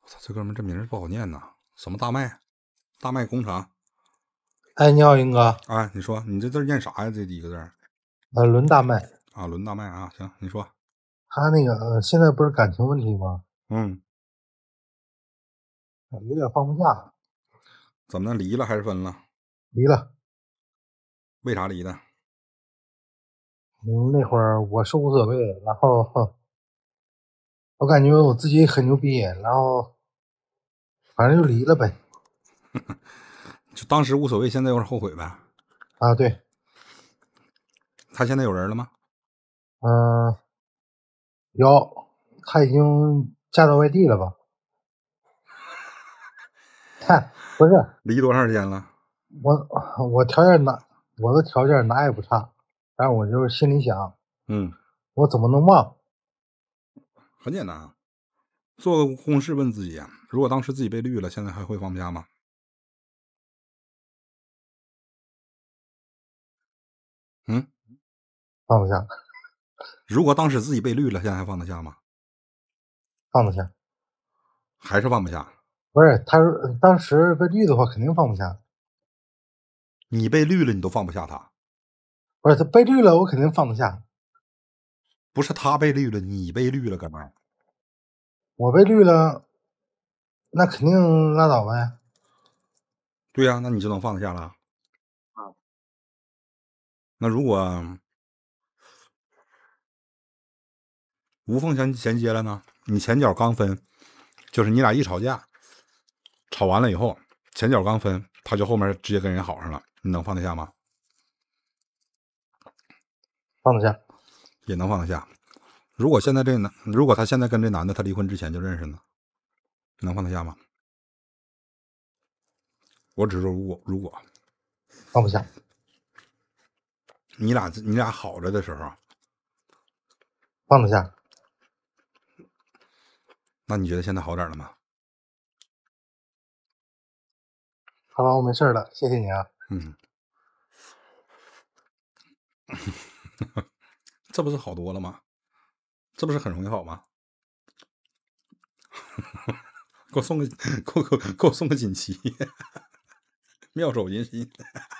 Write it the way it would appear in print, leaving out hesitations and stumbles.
操，这哥们这名儿不好念呐，什么大麦？大麦工厂。 哎，你好，英哥。 哎，你说你这字念啥呀？这第一个字轮大麦啊，轮大麦啊。行，你说。 他那个现在不是感情问题吗？ 嗯， 有点放不下， 怎么的？离了还是分了？ 离了。 为啥离的？ 那会儿我是无所谓，然后我感觉我自己很牛逼，然后反正就离了呗。 就当时无所谓，现在有点后悔呗。 啊，对， 他现在有人了吗？ 嗯、有，她已经嫁到外地了吧？嗨，不是离多长时间了？ 我条件我的条件哪也不差，但是我就是心里想，我怎么能忘？ 很简单啊，做个公式问自己啊，如果当时自己被绿了，现在还会放不下吗？嗯， 放得下， 如果当时自己被绿了，现在还放得下吗？ 放得下。 还是放不下？ 不是，他当时被绿的话，肯定放不下。 你被绿了，你都放不下他？ 不是，他被绿了，我肯定放得下。 不是他被绿了，你被绿了，哥们儿。 我被绿了，那肯定拉倒呗。 对呀、那你就能放得下了。那如果无缝衔接了呢？你前脚刚分，就是你俩一吵架，吵完了以后，前脚刚分，他就后面直接跟人好上了，你能放得下吗？ 放得下。 也能放得下。如果他现在跟这男的他离婚之前就认识呢，能放得下吗？我只说如果放不下。 你俩好着的时候， 放得下。 那你觉得现在好点了吗？ 好吧，我没事了，谢谢你啊。 这不是好多了吗？这不是很容易好吗？给我送个锦旗，妙手银心。